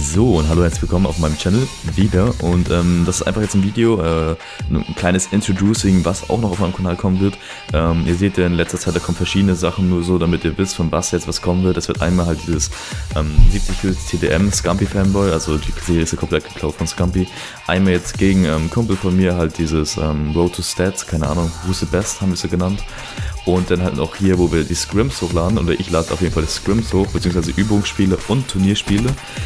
So, und hallo, herzlich willkommen auf meinem Channel wieder. Und das ist einfach jetzt ein Video, ein kleines Introducing, was auch noch auf meinem Kanal kommen wird. Ihr seht ja in letzter Zeit, da kommen verschiedene Sachen, nur so, damit ihr wisst, von was jetzt was kommen wird. Es wird einmal halt dieses 70 Kills TDM Scumpy Fanboy, also die Serie ist ja komplett geklaut von Scumpy. Einmal jetzt gegen Kumpel von mir halt dieses Road to Stats, keine Ahnung, Who's the Best haben wir es ja genannt. Und dann halt auch hier, wo wir die Scrims hochladen, oder ich lade auf jeden Fall die Scrims hoch, beziehungsweise Übungsspiele und Turnierspiele.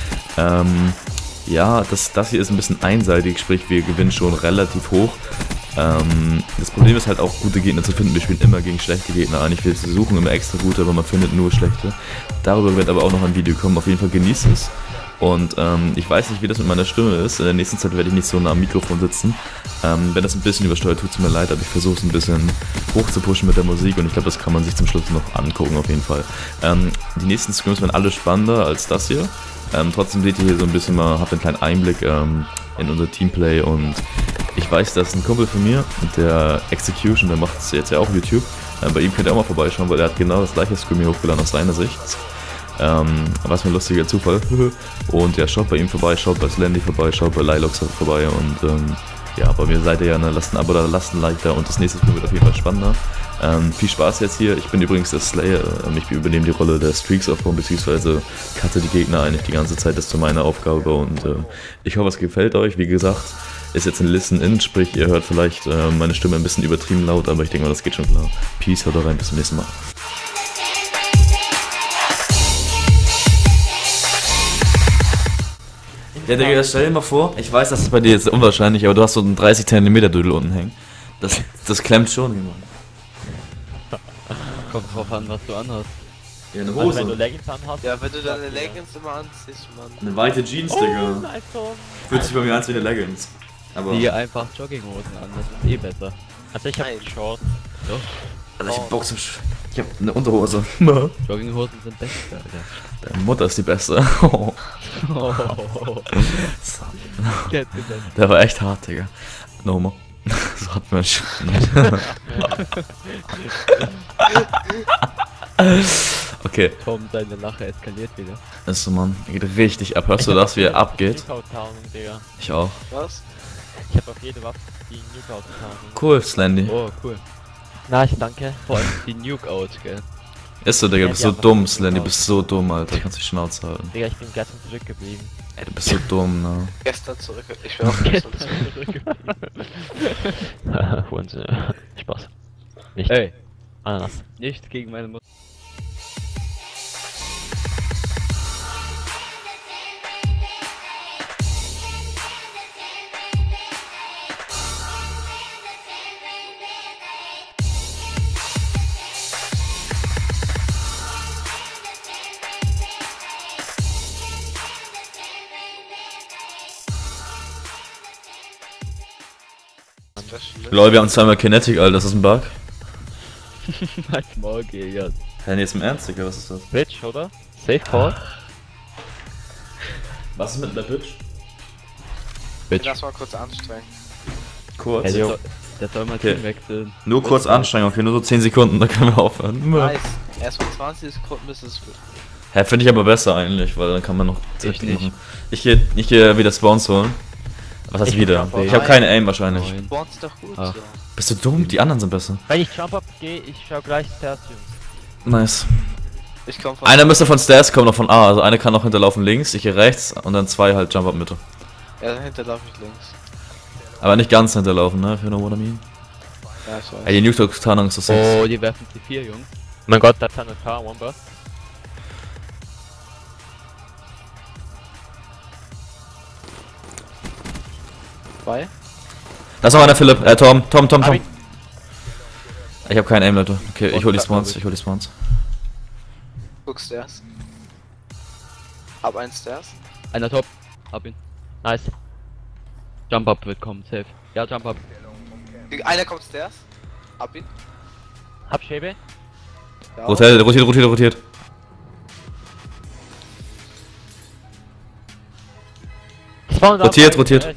Ja, das hier ist ein bisschen einseitig, sprich wir gewinnen schon relativ hoch. Das Problem ist halt auch, gute Gegner zu finden. Wir spielen immer gegen schlechte Gegner eigentlich. Wir suchen immer extra gute, aber man findet nur schlechte. Darüber wird aber auch noch ein Video kommen. Auf jeden Fall genießt es. Und ich weiß nicht, wie das mit meiner Stimme ist. In der nächsten Zeit werde ich nicht so nah am Mikrofon sitzen. Wenn das ein bisschen übersteuert, tut es mir leid, aber ich versuche es ein bisschen hoch zu pushen mit der Musik und ich glaube, das kann man sich zum Schluss noch angucken auf jeden Fall. Die nächsten Scrims werden alle spannender als das hier. Trotzdem seht ihr hier so ein bisschen mal, habt einen kleinen Einblick in unser Teamplay und ich weiß, dass ein Kumpel von mir, der Execution, der macht es jetzt ja auch auf YouTube. Bei ihm könnt ihr auch mal vorbeischauen, weil er hat genau das gleiche Scrim hier hochgeladen aus seiner Sicht. Was mir ein lustiger Zufall. Und ja, schaut bei ihm vorbei, schaut bei Slendy vorbei, schaut bei Lilox vorbei und ja, bei mir seid ihr ja, ne, lasst ein Abo da, lasst ein Like da und das nächste Spiel wird auf jeden Fall spannender. Viel Spaß jetzt hier, ich bin übrigens der Slayer, ich übernehme die Rolle der Streaks aufbauen, beziehungsweise cutte die Gegner eigentlich die ganze Zeit, das ist so meine Aufgabe und ich hoffe es gefällt euch, wie gesagt, ist jetzt ein Listen-In, sprich ihr hört vielleicht meine Stimme ein bisschen übertrieben laut, aber ich denke mal das geht schon klar. Peace, haut rein, bis zum nächsten Mal. Ja, Digga, stell dir mal vor, ich weiß, das ist bei dir jetzt unwahrscheinlich, aber du hast so einen 30 cm Dödel unten hängen. Das klemmt schon, Mann. Kommt drauf an, was du anhast. Ja, eine Also Hose. wenn du Leggings anhast. Ja, wenn du deine Leggings immer anziehst, Mann. Eine weite Jeans, Digga. Nice, Tom. Fühlt sich bei mir an wie eine Leggings. Aber Zieh einfach Jogginghosen an, das ist eh besser. Also ich hab Nein. Shorts. Doch. also ich hab Bock zum ich hab eine Unterhose. Jogginghosen sind besser, Alter. Deine Mutter ist die beste. Der war echt hart, Digga. No more. So hat man schon. Okay. Tom, deine Lache eskaliert wieder. Ist so, Mann. Geht richtig ab. Hörst du das, wie er abgeht? Digga. Ich auch. Was? Ich hab auf jede Waffe die Nuke-Out-Tarnung. Cool, Slendy. Oh, cool. Nice, danke. Vor allem die Nuke-Out, gell. Ist so, Digga, Ja, du bist die so haben dumm, was Slendy, du gebaut. bist so dumm, Alter. Kannst die Schnauze halten. Digga, ich bin gestern zurückgeblieben. Ey, du bist so dumm, ne? Gestern zurück. Ich bin auch gestern zurück. Hurensohn. Spaß. Nicht. Ey. Ananas. Nicht gegen meine Mutter. Lol, wir haben zweimal Kinetic, Alter, das ist ein Bug. Halt Maul, ja. Hä, nee, jetzt im Ernst, Digga, was ist das? Bitch, oder? Safe Call? Was ist mit der Bitch? Bitch. Lass mal kurz anstrengen. Kurz. Der soll mal Okay. Team wechseln. Nur kurz anstrengen, okay, nur so 10 Sekunden, dann können wir aufhören. Nice. Erstmal 20 Sekunden bis es wird. Hä, finde ich aber besser eigentlich, weil dann kann man noch Ich Zeit nicht. machen. Ich geh wieder Spawns holen. Was heißt Ich wieder? bin Ich habe keine Aim wahrscheinlich. Neun. Spawns doch gut, Ach. so. Bist du dumm? Die anderen sind besser. Wenn ich Jump Up gehe, ich schau gleich Stairs, Jungs. Nice. Ich komm von... Einer müsste von Stairs kommen, noch von A. Also einer kann noch hinterlaufen links, ich hier rechts und dann zwei halt Jump Up Mitte. Ja, dahinter laufe ich links. Aber nicht ganz hinterlaufen, ne? If you know what I mean. Ja, ich weiß. Ey, die Nuke-Tarnung ist so Oh, six. die werfen C4, Jungs. Mein Gott, da ist eine K, One Burst. Zwei? Da ist noch einer, Philipp. Tom. Hab ich. Ich habe keinen Aim, Leute. Okay, ich hol die Und- Spawns, ich hol die Spawns. Guck Stairs. Ab ein Stairs. Einer top. Hab ihn. Nice. Jump Up wird kommen, safe. Ja, Jump Up. Einer kommt Stairs. Ab ihn. Hab Schäbe. Ja. Rotiert. Spawn da. Rotiert. Test.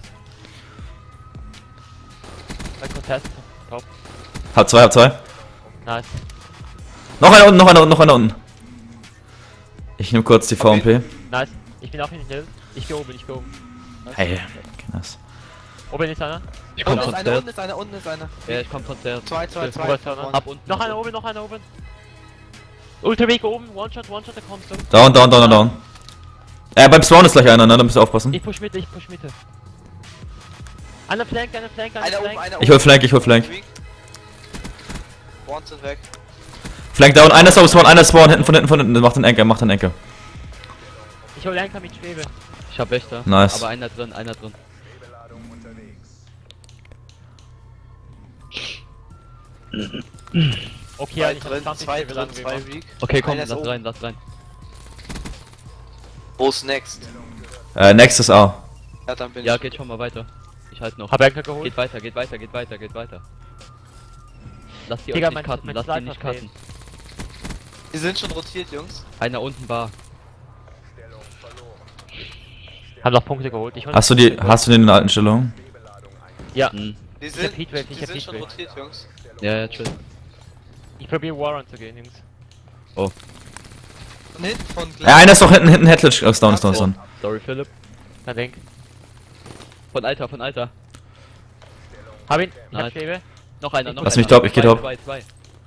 Test. Top. Hab zwei. Nice. Noch einer unten. Ich nehme kurz die VMP. Nice. Ich bin auch in den Hill. Ich geh oben, ich geh oben. Hey, nice. Oben ist einer. Ich komm Unten von ist einer, Stairs. unten ist einer, unten ist einer. Ja, ich komm von Stairs. Zwei. Oben ist einer. Ab unten. Noch einer oben, noch einer oben. Ultraweg oben, One-Shot, der kommt so. Down. Beim Spawn ist gleich einer, ne? Da müsst ihr aufpassen. Ich push Mitte. Einer Flank. Einer oben, einer Ich hol Flank. One sind weg. Flank down, einer ist auf Spawn, hinten von hinten. Macht den Anchor. Ich hol Anker mit Schwebe. Ich hab Wächter. Nice. Aber einer drin. Okay, Zwei ich hab drin, 20 zwei Schwebe drin, lang zwei gemacht. weak. Okay, komm, Einer ist lass oben. rein. Wo ist next? Next ist A. Ja, dann bin Ja, ich. geht schon mal weiter. Ich halt noch. Hab Anker geholt. Geht weiter. Lass die Digga, euch mein- nicht cutten, mein lass die Sniper nicht fehlt. cutten. Die sind schon rotiert, Jungs. Einer unten Bar. Hab noch Punkte geholt. Ich hol Hast du die in den alten Stellungen? Ja. Hm. Die hab sind, Heatwave, die ich hab sind schon Heatwave. rotiert, Jungs. Ja, chill. Ich probiere War anzugehen, Jungs. Von hinten, von Einer ist doch hinten Headledge. Ist down. Sorry, Philipp. Na denk. Von Alter. Hab ihn. Ich hab Nice. Schwebe. Noch einer. Lass mich top, ich geh top. Zwei.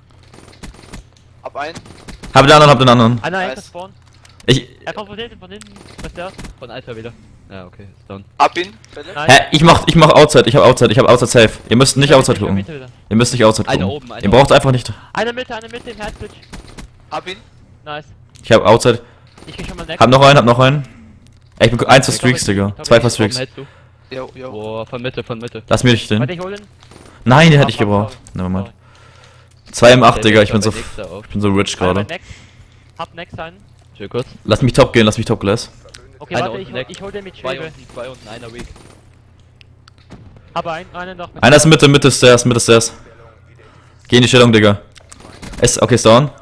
Ab ein. Hab den anderen. Einer Anker Nice. spawn. Ich. Er kommt von hinten. Was ist der? Von Alter wieder. Ja, okay, ist down. Ab ihn, Philipp. Nein. Ich mach Outside. Ich hab Outside safe. Ihr müsst nicht Outside gucken. Mitte wieder. Ihr müsst nicht Outside Einer gucken. oben, einer Ihr braucht einfach nicht. Einer Mitte im Headbridge. Ab ihn. Nice. Ich hab Outside. Ich geh schon mal next. Hab noch einen. Ich bin 1 für Streaks, Digga. 2 für Oben Streaks. hältst du. Jo. Boah, von Mitte. Lass mich den. Warte, ich hol ihn. Nein, den hätte ich gebraucht. Nevermind. 2 im 8, Digga. Ich bin so rich gerade. Hab next einen. Chill kurz. Lass mich top gehen, Glass. Okay, Einer warte, unten ich hol den mit Zwei Schwebe. unten, einer weak. Aber einen noch mit Einer ist Mitte Stairs. Geh in die Stellung, Digga. Okay, ist down.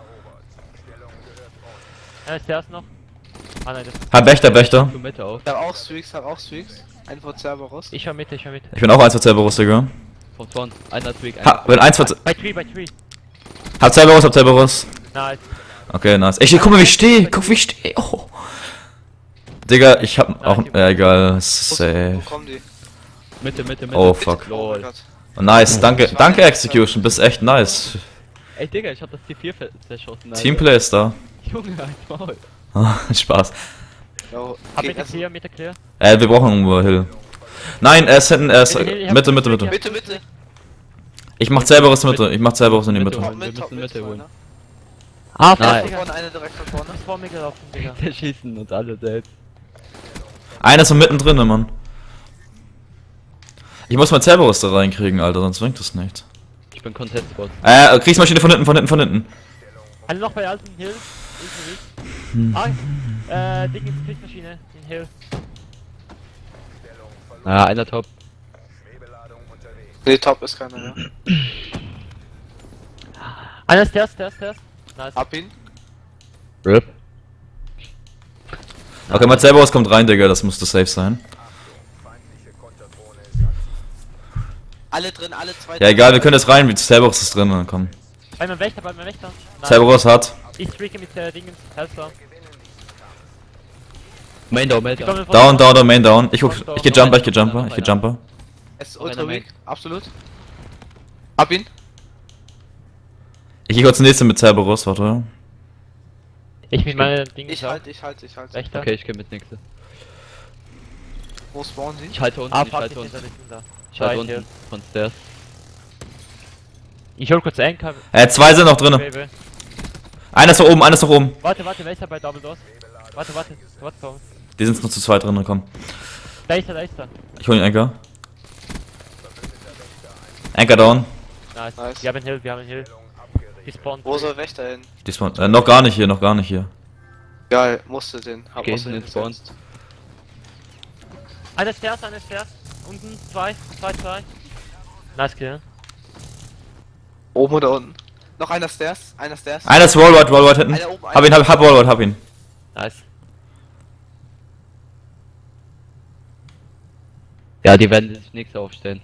Einer ist der noch. Ah nein, das ist. Hab Wächter. Du Mitte auf. Ich hab auch Streaks. Ein von Cerberus. Ich schau Mitte. Ich bin auch 1 für Cerberus, Digga. Von vorn. Einer ist weak. Bin 1 für. Bei Tree. Hab Cerberus. Nice. Okay, nice. Guck mal, wie ich stehe. Oh. Digga, ich hab auch. Ja, egal. Wo Safe. kommen die? Mitte. Oh, fuck. Oh mein Gott. Nice, danke Execution. Bist echt nice. Ey, Digga, ich hab das T4 zerschossen. Alter. Teamplay ist da. Junge, ein Maul. Spaß. Jo, Hab Gegner sind- Mitte clear. Wir brauchen irgendwo Hill. Nein, er ist hinten, Mitte. Mitte. Ich mach Cerberus Mitte, in die Mitte. Mitte. Top Wir mit, müssen Mitte holen. ne? Ah, Nein. Digga. Vorne, eine direkt von vorne. Das ist vor mir gelaufen, Digga. Der schießen uns alle selbst. Einer ist von mittendrin, Mann. Ich muss mal Cerberus da reinkriegen, Alter, sonst bringt das nichts. Ich bin Contest-Spot. Kriegsmaschine von hinten. Einer noch bei alten Hill. Ding ins Kriegsmaschine. Den Hill. Ah, einer top. Nee, top ist keiner mehr. Einer ist Stairs. Nice. Ab ihn. RIP. Okay, mal Cerberus kommt rein, Digga, das müsste safe sein. Alle drin, alle zwei. Ja, egal, wir können jetzt rein, Cerberus ist drin, komm. Bei meinem Wächter. Nice. Cerberus hat. Ich streake mit Dingens. Helfer. Main down. Down, Main down. Ich geh Jumper. Es ist Noch einer ultra Main. weak. Absolut. Ab ihn. Ich geh kurz nächste mit Cerberus, warte. Ich mit meinen Dingen. Ich halte. Wächter. Okay, ich geh mit nächste. Wo spawnen sie? Ich halte unten, Ah, ich fuck, halte ich unten. bin da. Ich halte Scheiße. unten. Von Stairs. Ich hol kurz Anker. 2 sind noch drin. Schwebe. Einer ist noch oben. Warte, wer ist da bei Double Doors? Warte, komm. Die sind nur zu zweit drin, komm. Da ist er. Ich hol den Anchor. Anchor down. Nice. Nice. Wir haben Hill. Die spawnen. Wo soll Wächter hin? Die spawn, noch gar nicht hier. Geil, musste den. Hab Okay, aus sind den jetzt Spawn. gesetzt. Einer Stairs. Unten, zwei. Nice kill. Oben oder unten? Noch einer Stairs. Einer ist Wallward hinten. Einer oben, Hab Wallward, hab ihn. Nice. Ja, die werden sich nichts aufstellen.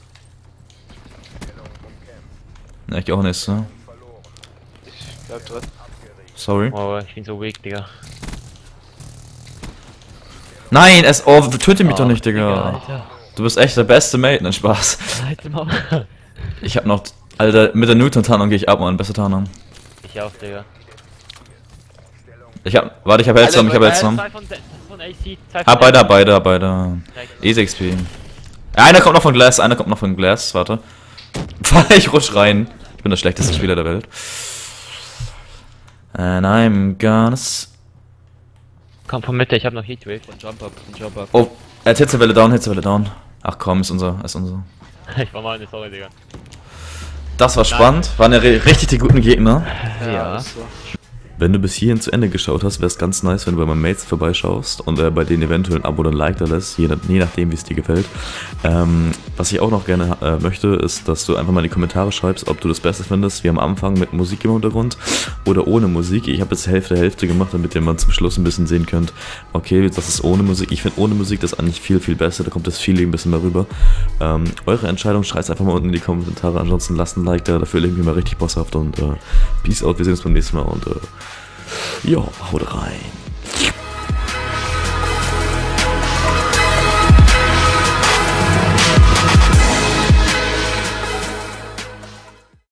Ne, ich auch nicht, ne? Ich bleib drin. Sorry. Oh, ich bin so weak, Digga. Nein, oh, töte mich doch nicht, Digga, Digga. Alter. Du bist echt der beste Mate, nein, Spaß. Alter, Mann. Ich hab noch, Alter, mit der Newton-Tarnung gehe ich ab, Mann, beste Tarnung. Ich auch, Digga. Warte, ich hab Hellstorm, ich hab Hellstorm. Zwei von AC, zwei von Hab beide. Easy XP. Einer kommt noch von Glass, warte. Ich rutsch rein. Ich bin der schlechteste Spieler der Welt. And I'm gonna... Komm von Mitte, ich hab noch Heatwave. Von Jump Up. Oh, Hitzewelle down. Ach komm, ist unser. Ich war mal eine Sorry, Digga. Das war spannend, waren ja richtig die guten Gegner. Ja. ist so. Wenn du bis hierhin zu Ende geschaut hast, wäre es ganz nice, wenn du bei meinen Mates vorbeischaust und bei denen eventuell ein Abo oder ein Like da lässt, je nachdem, wie es dir gefällt. Was ich auch noch gerne möchte, ist, dass du einfach mal in die Kommentare schreibst, ob du das Beste findest, wie am Anfang mit Musik im Hintergrund oder ohne Musik. Ich habe jetzt Hälfte gemacht, damit ihr mal zum Schluss ein bisschen sehen könnt, okay, das ist ohne Musik. Ich finde ohne Musik das eigentlich viel besser, da kommt das Feeling ein bisschen mehr rüber. Eure Entscheidung, schreibt es einfach mal unten in die Kommentare, ansonsten lasst ein Like da, dafür legen wir mal richtig bosshaft und Peace out, wir sehen uns beim nächsten Mal und ja, haut rein.